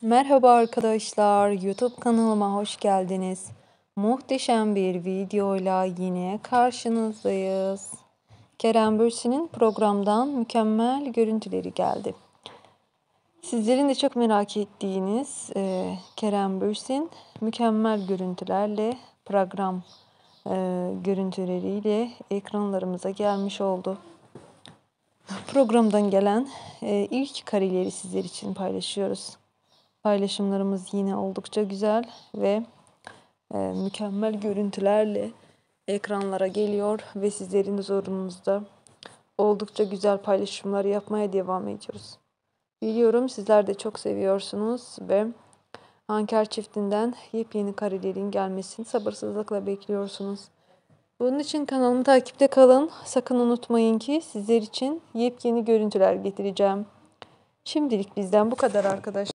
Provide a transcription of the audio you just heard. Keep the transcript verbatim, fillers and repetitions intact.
Merhaba arkadaşlar, YouTube kanalıma hoş geldiniz. Muhteşem bir videoyla yine karşınızdayız. Kerem Bürsin'in programdan mükemmel görüntüleri geldi. Sizlerin de çok merak ettiğiniz e, Kerem Bürsin mükemmel görüntülerle program e, görüntüleriyle ekranlarımıza gelmiş oldu. Programdan gelen e, ilk kareleri sizler için paylaşıyoruz. Paylaşımlarımız yine oldukça güzel ve e, mükemmel görüntülerle ekranlara geliyor ve sizlerin huzurunuzda oldukça güzel paylaşımlar yapmaya devam ediyoruz. Biliyorum sizler de çok seviyorsunuz ve Anker çiftinden yepyeni karelerin gelmesini sabırsızlıkla bekliyorsunuz. Bunun için kanalımı takipte kalın. Sakın unutmayın ki sizler için yepyeni görüntüler getireceğim. Şimdilik bizden bu kadar arkadaşlar.